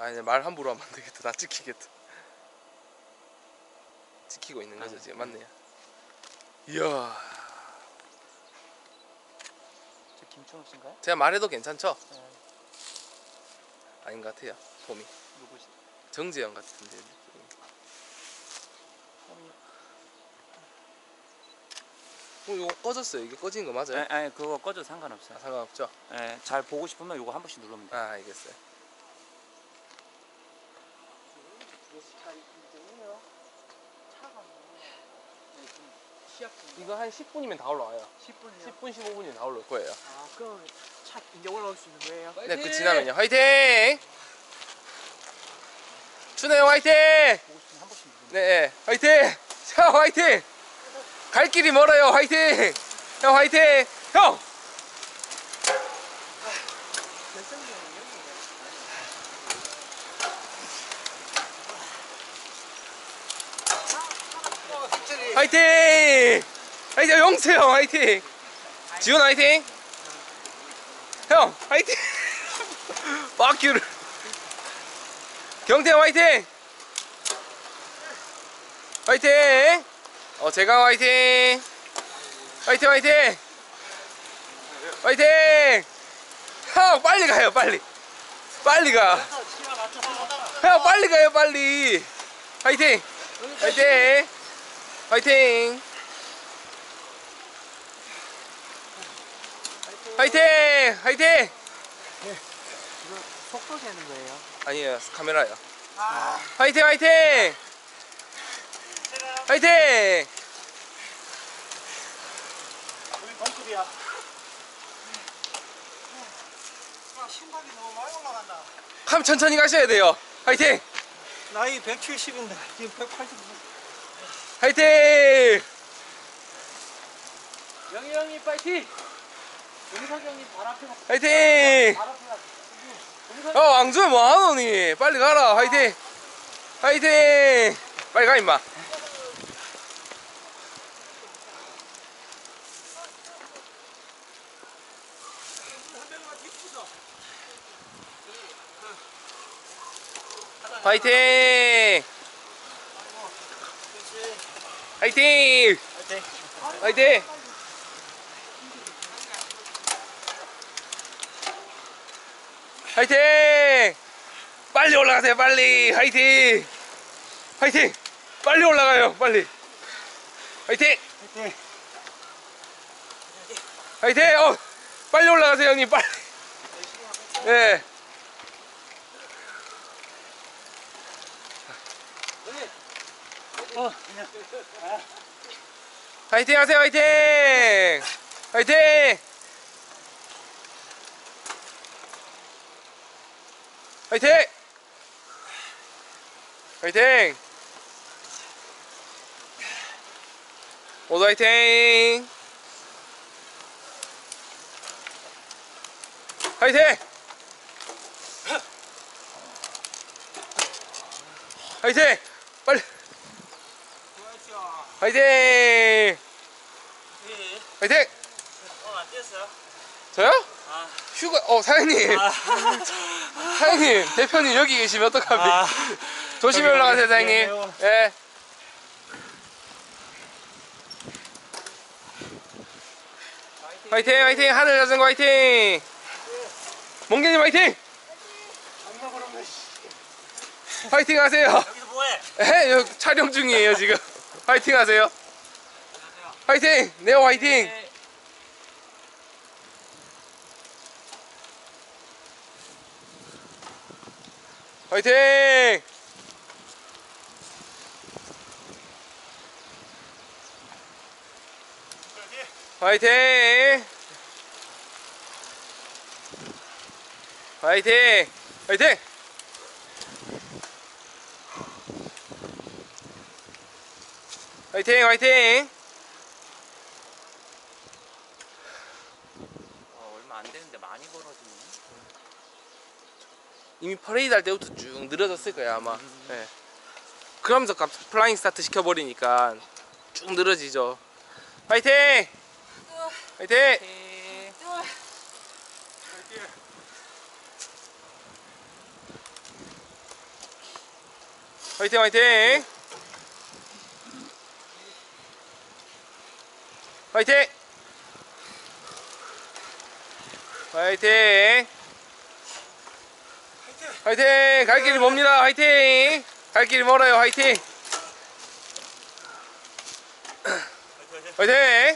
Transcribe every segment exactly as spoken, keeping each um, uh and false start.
아니 말 함부로 하면 안 되겠다. 나 찍히겠다. 찍히고 있는 거죠 지금. 맞네요. 이야. 저 김충욱 씨인가요? 제가 말해도 괜찮죠? 네. 아닌 것 같아요. 폼이. 누구시? 정재영 같은데. 어, 이거 꺼졌어요. 이게 꺼진 거 맞아요? 아니, 아니 그거 꺼져도 상관없어요. 아, 상관없죠? 네, 잘 보고 싶으면 이거 한 번씩 누르면 돼요. 아, 알겠어요. 이거 한 십 분이면 다 올라와요. 십 분이요? 십 분, 십오 분이면 다 올라올 거예요. 아, 그럼 차 이제 올라올 수 있는 거예요? 네, 그 지나면요. 화이팅! 춘혜형 화이팅! 보고 싶으면 한 번씩 누르면 네, 화이팅! 형 화이팅! 갈 길이 멀어요. 화이팅! 형 화이팅! 형! 화이팅! 화이팅! 영세 형 화이팅! 지훈 화이팅! 형 화이팅! 바퀴를 경태 화이팅! 화이팅! 어 제가 화이팅! 화이팅 화이팅! 화이팅! 형 빨리 가요 빨리! 빨리 가! 형 빨리 가요 빨리! 화이팅! 화이팅! 화이팅! 화이팅! 화이팅! 이거 속도 재는 거예요? 아니에요 카메라요. 아, 화이팅 화이팅! 화이팅! 우리 동급이야. 아, 심박이 너무 많이 올라간다. 함 천천히 가셔야 돼요. 화이팅! 나이 백칠십인데 지금 백팔십. 화이팅! 영희 형님 파이팅! 용석 형님 발 앞에 가. 화이팅! 발 앞에 가. 어 앙주에 뭐하노니? 빨리 가라. 화이팅! 화이팅! 빨리 가 임마. 화이팅! 화이팅! 화이팅! 화이팅! 빨리 올라가세요 빨리. 화이팅! 화이팅! 빨리 올라가요 빨리. 화이팅! 화이팅! 화이팅! 어 빨리 올라가세요 형님 빨리. 네. 어, 화이팅 하세요 화이팅! 화이팅! 화이팅! 화이팅! 모두 화이팅! 화이팅! 화이팅! 빨리! 화이팅! 화이팅! 어, 안 됐어요? 저요? 아, 휴가, 어, 사장님. 아, 사장님, 대표님 여기 계시면 어떡합니까? 아, 조심히 저기, 올라가세요, 사장님. 네, 예. 화이팅, 화이팅, 하늘 자전거 화이팅! 몽개님 화이팅! 화이팅 하세요! 여기서 뭐해? 에? 여기 촬영 중이에요, 지금. 화이팅 하세요. 화이팅! 네오 화이팅! 화이팅! 화이팅! 화이팅! 화이팅! 화이팅! 화이팅! 어, 얼마 안 되는데 많이 벌어지네. 이미 퍼레이드 할 때부터 쭉 늘어졌을 거야 아마. 음. 네. 그러면서 갑자기 플라잉 스타트 시켜버리니까 쭉 늘어지죠. 화이팅! 화이팅! 화이팅 화이팅. 화이팅. 화이팅. 화이팅. 갈 길이 멉니다. 화이팅. 갈 길이 멀어요. 화이팅. 화이팅.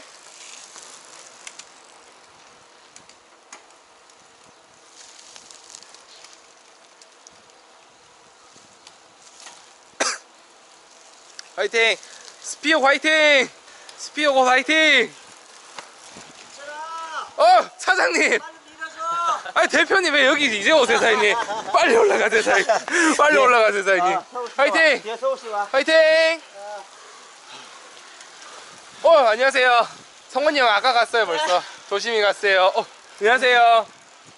화이팅. 스피어 화이팅. 스피어 고 화이팅. 어 사장님. 아니 대표님 왜 여기 이제 오세요 사장님. 빨리 올라가세요 사장님. 빨리 올라가세요 사장님. 화이팅. 화이팅. 어 안녕하세요. 성원이 형 아까 갔어요 벌써. 조심히 갔어요. 어 안녕하세요.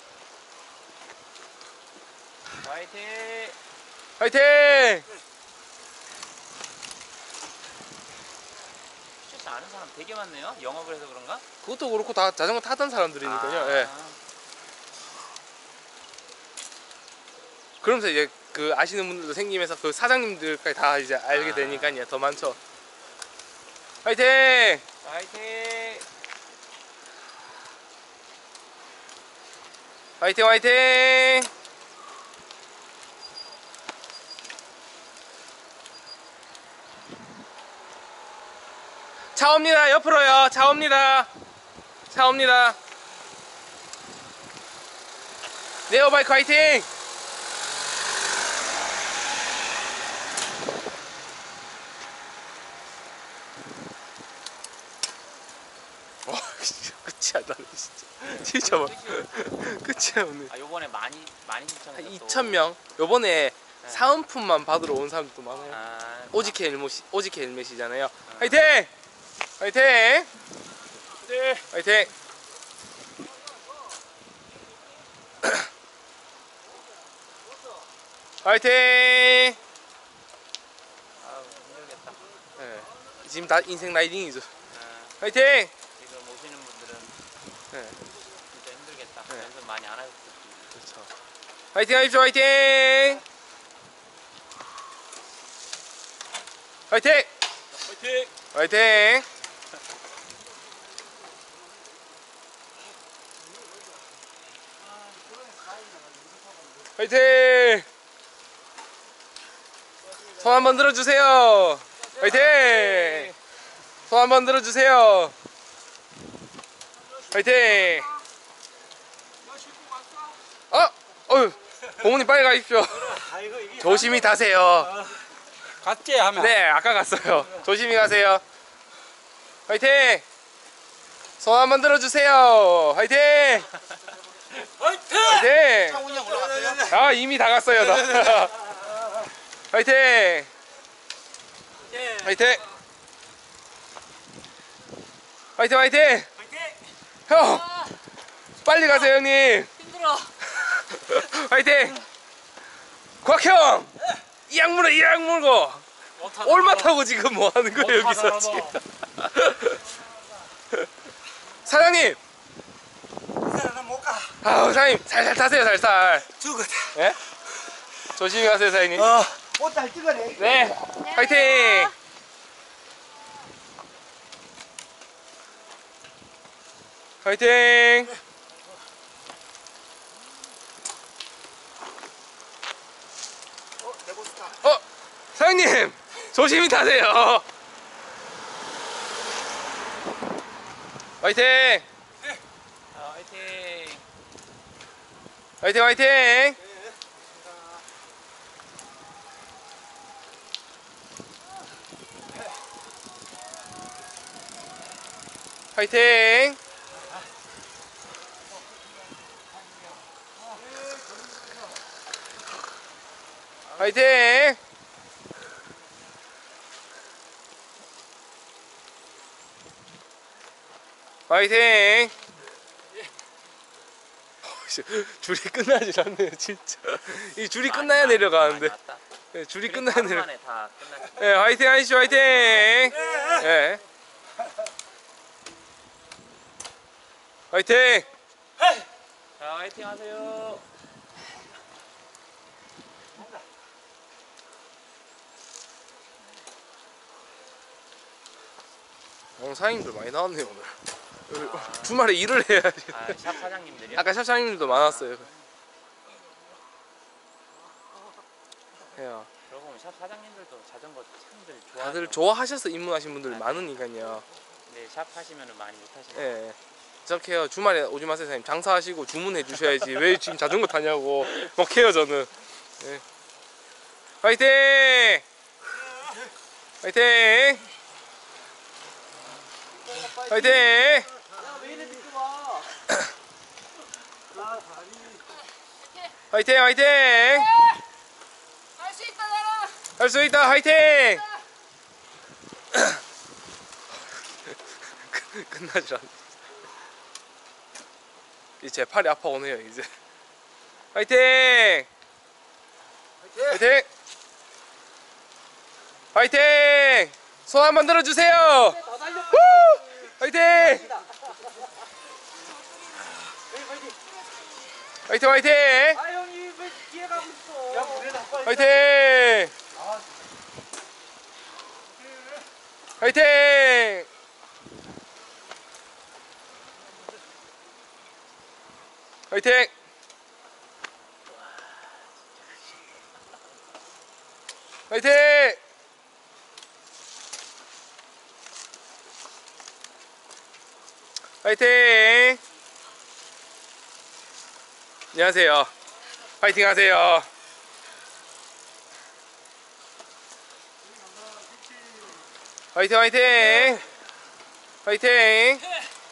화이팅. 화이팅. 실수 아는 사람 되게 많네요. 영업을 해서 그런가? 그것도 그렇고 다 자전거 타던 사람들이니까요. 아. 예. 그러면서 이제 그 아시는 분들도 생기면서 그 사장님들까지 다 이제 알게 아. 되니까요. 더 많죠. 화이팅! 화이팅. 화이팅 화이팅! 차 옵니다. 옆으로요. 차 옵니다. 차 옵니다. 네오바이크 화이팅! 와 진짜 끝이 안 나네 진짜. 진짜 막 끝이 안 나네. 아 요번에 많이 많이 신청해서 한 또- 이천 명. 요번에 네. 사은품만 받으러 온 사람도 많아요. 아, 오지케 헬멧이 오지케 헬멧이잖아요. 화이팅! 화이팅! 네. 화이팅! 화이팅! 아우 힘들겠다. 네. 지금 다 인생 라이딩이죠. 아, 화이팅! 지금 오시는 분들은 네. 진짜 힘들겠다. 네. 연습 많이 안 하셨을 그렇죠. 화이팅 하십시오. 화이팅! 화이팅! 텐데. 화이팅. 화이팅! 화이팅! 손 한번 들어주세요. 화이팅! 손 한번 들어주세요. 화이팅! 어, 어휴, 부모님 빨리 가십시오. 아이고 이게 조심히 타세요. 갔지 하면. 네, 아까 갔어요. 조심히 가세요. 화이팅! 손 한번 들어주세요. 화이팅! 화이팅! 화이팅! 운영 올라갔어요? 아, 이미 다 갔어요. 나. 화이팅! 예. 화이팅! 화이팅 화이팅! 화이팅! 형! 빨리 가세요 형님! 힘들어. 화이팅! 곽형! 이악 물어 이악 물고! 올마 타고 지금 뭐 하는 거예요 여기서 지금? 사장님! 이사람은 못 가. 아우 사장님 살살 타세요 살살. 죽었다. 예? 조심히 가세요 사장님. 어. 옷잘 찍어내. 네! 화이팅! 화이팅! 어, 레고스타. 어! 사장님! 조심히 타세요! 화이팅! 아, 화이팅. 화이팅 화이팅! 화이팅! 화이팅! 화이팅! 줄이 끝나질 않네요 진짜. 이 줄이 끝나야 많이, 내려가는데. 많이 왔다. 네, 줄이 그러니까 끝나야 하루 내려. 만에 다 끝났지. 네, 화이팅 하시죠 화이팅! 네. 화이팅! 자, 화이팅 하세요. 오늘 사장님들 많이 나왔네요 오늘. 아. 주말에 일을 해야지. 아, 샵 사장님들이요? 아까 샵 사장님들도 많았어요. 해요. 그러고 보면 샵 사장님들도 자전거 참들 좋아. 다들 좋아하셔서 입문하신 분들 많으니까요. 네, 샵 하시면은 많이 못 하시네요. 예. 저렇게 해요. 주말에 오지 마세요 사장님. 장사하시고 주문해 주셔야지. 왜 지금 자전거 타냐고 막 해요 저는. 예. 화이팅! 화이팅! 화이팅! 화이팅 화이팅! 할 수 있다 나라. 할 수 있다 화이팅! 끝나질 않네. 이제 제 팔이 아파오네요 이제. 화이팅! 화이팅! 화이팅! 손 한번 들어주세요. 화이팅! 화이팅 화이팅! 아 형이 왜 뒤에 가고 있어? 야 물에 나빠. 화이팅! 화이팅! 화이팅! 화이팅! 화이팅! 안녕하세요. 화이팅 하세요. 화이팅 화이팅! 화이팅!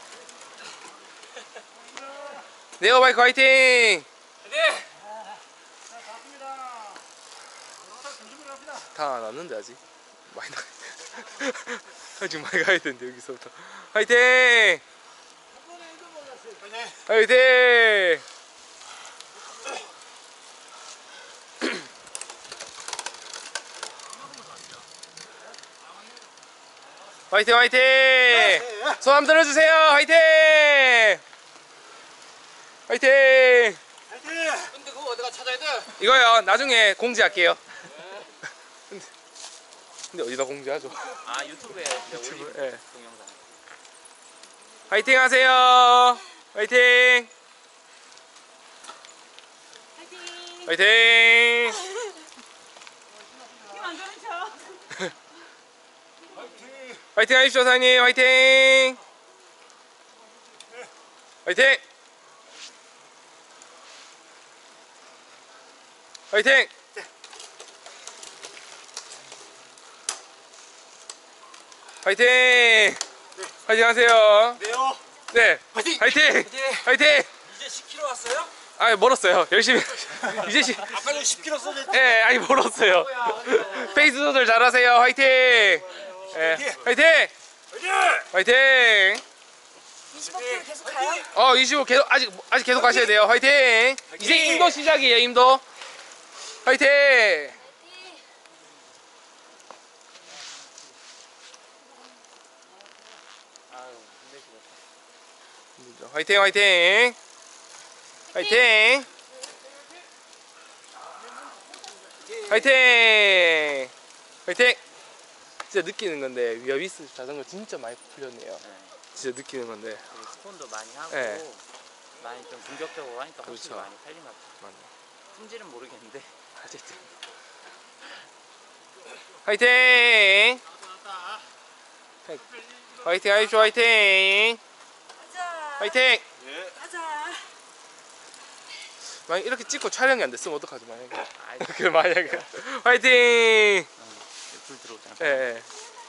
네오바이크 화이팅! 네. 다 안 왔는데 아직 많이 나. 아직 많이 가야 되는데 여기서부터. 화이팅! 화이팅! 화이팅 화이팅! 손 한번 들어주세요. 화이팅! 화이팅! 근데 그거 어디가 찾아야 돼? 이거요 나중에 공지할게요. 근데, 근데 어디다 공지하죠? 아, 유튜브에 이제 유튜브, 올리고 예. 동영상. 화이팅 하세요. 화이팅! 파이팅. 화이팅! 힘안 주는 척. 화이팅 하십시오 사장님. 화이팅! 화이팅! 화이팅! 화이팅! 화이팅 하세요. 네요. 네. 화이팅! 화이팅! 화이팅! 이제 십 킬로미터 왔어요? 아 멀었어요. 열심히. 이제 시. 아까는 십 킬로미터 썼는데. 예, 아니 멀었어요. 페이스 조절 잘하세요. 화이팅! 예, 화이팅! 화이팅! 이십오 킬로미터 계속 가요? 어, 이십오 계속 아직 아직 계속 가셔야 돼요. 화이팅! 이제 임도 시작이에요. 임도. 화이팅! 아유, 힘드시겠다. 화이팅 화이팅! 화이팅! 화이팅! 화이팅! 진짜 느끼는 건데 위아비스 자전거 진짜 많이 풀렸네요. 네. 진짜 느끼는 건데. 그리고 스폰도 많이 하고 네. 많이 좀 공격적으로 하니까 훨씬 그렇죠. 많이 팔린 것 같아요. 맞네. 품질은 모르겠는데 어쨌든. 화이팅! 화이팅 하십시오. 화이팅! 가자. 화이팅! 가자. 만약 이렇게 찍고 촬영이 안 됐으면 어떡하지 만약에. 아이, 그 만약에. 화이팅! 불 들어오잖아. 예. 예.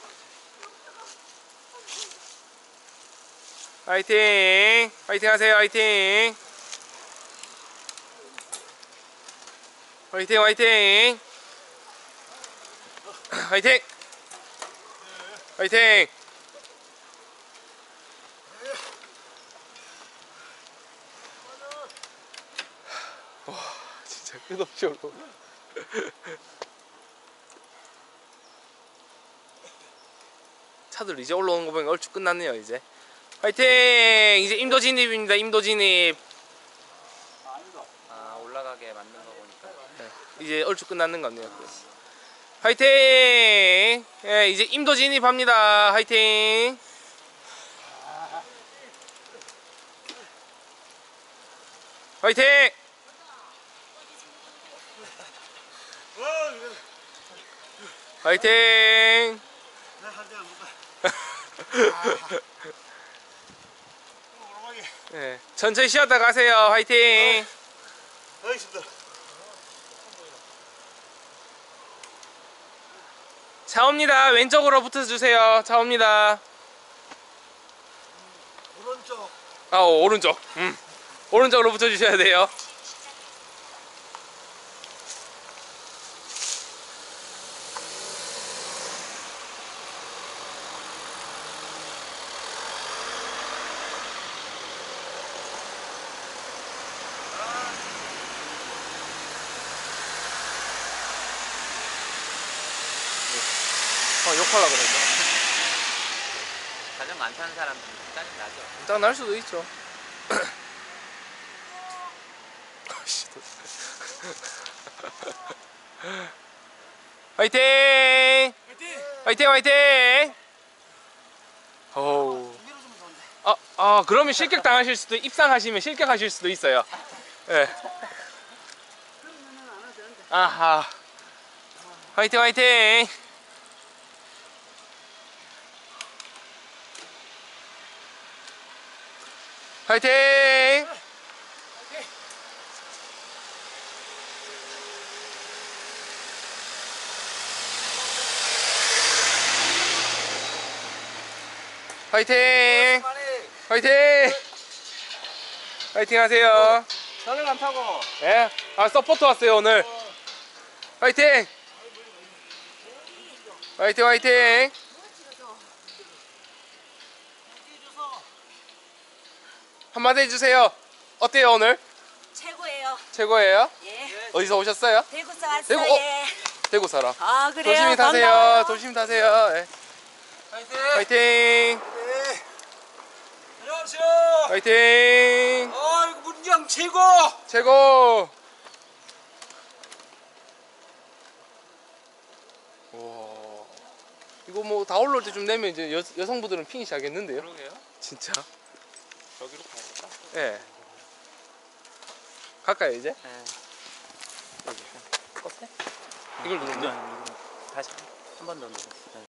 화이팅! 화이팅 하세요. 화이팅! 화이팅 화이팅! 화이팅! 화이팅! 와 진짜 끝없이 올라오. 차들 이제 올라오는 거 보니까 얼추 끝났네요 이제. 화이팅! 이제 임도 진입입니다. 임도 진입. 아, 올라가게 만든 거 보니까 네, 이제 얼추 끝났는 것 같네요. 화이팅! 예, 이제 임도 진입합니다. 화이팅! 화이팅! 화이팅! 네, 천천히 쉬었다 가세요. 화이팅! 알겠습니다. 차 옵니다. 왼쪽으로 붙어주세요. 차 옵니다. 오른쪽. 아, 오, 오른쪽. 음. 오른쪽으로 붙여주셔야 돼요. 어, 욕하려고 그랬죠. 자전거 안 타는 사람들 짜증 나죠. 딱 날 수도 있죠. 화이팅! 화이팅 화이팅! 오. 아, 아 그러면 실격 당하실 수도 입상하시면 실격하실 수도 있어요. 예. 네. 아하. 화이팅 화이팅! 화이팅! 화이팅! 화이팅! 화이팅 하세요. 자전거 안 타고. 예? 아, 서포트 왔어요, 오늘. 화이팅! 화이팅, 화이팅! 한마디 해주세요. 어때요, 오늘? 최고예요. 최고예요? 예. 어디서 오셨어요? 대구서 왔어요. 대구, 어? 예. 대구 사람. 아 그래요. 조심히 타세요. 반가워요. 조심히 타세요. 예. 화이팅. 화이팅! 네. 안녕하세요. 화이팅! 아, 이거 문경 최고. 최고! 와, 이거 뭐 다 올라올 때쯤 되면 이제 여, 여성분들은 피니시 하겠는데요? 그러게요. 진짜? 여기로 가야겠다. 예. 갈까요 이제? 네. 이걸 누르면 다시 한 번 더 누르세요.